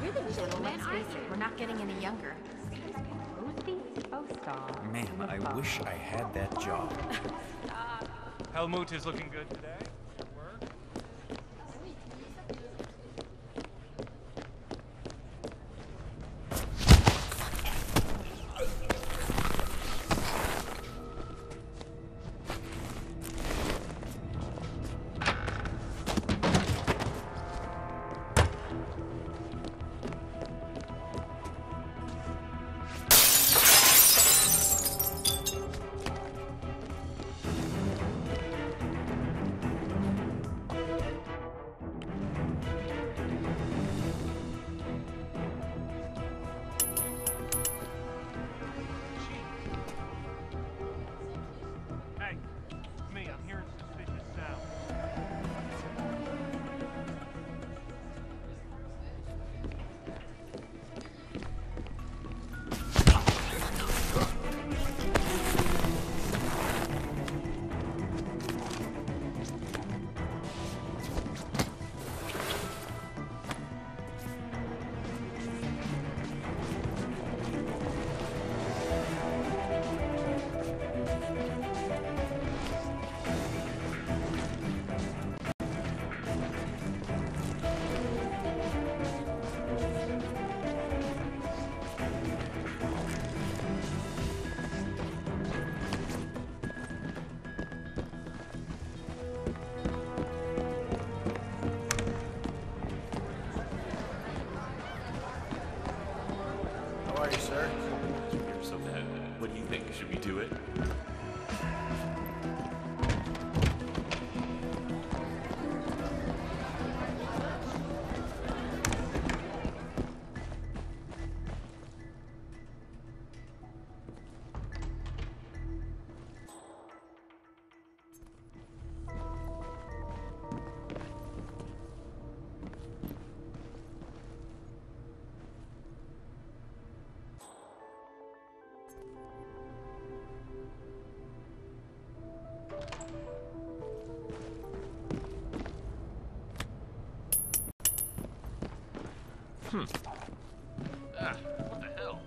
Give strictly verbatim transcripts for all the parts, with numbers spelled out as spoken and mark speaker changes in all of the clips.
Speaker 1: You're the gentleman, aren't you? We're not getting any younger.
Speaker 2: Man, I wish I had that job.
Speaker 3: Helmut is looking good today. Work. Hey, it's me. I'm hearing suspicious sounds.
Speaker 4: How are you, sir?
Speaker 5: So then, what do you think? Should we do it? Hmm. Ah, what the hell?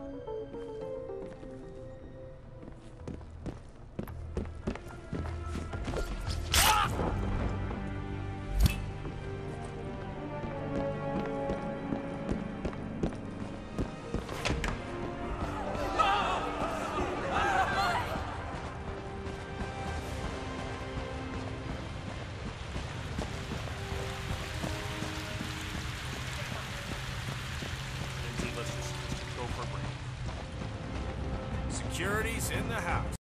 Speaker 3: Lindsay, let's just go for a break.
Speaker 4: Security's in the house.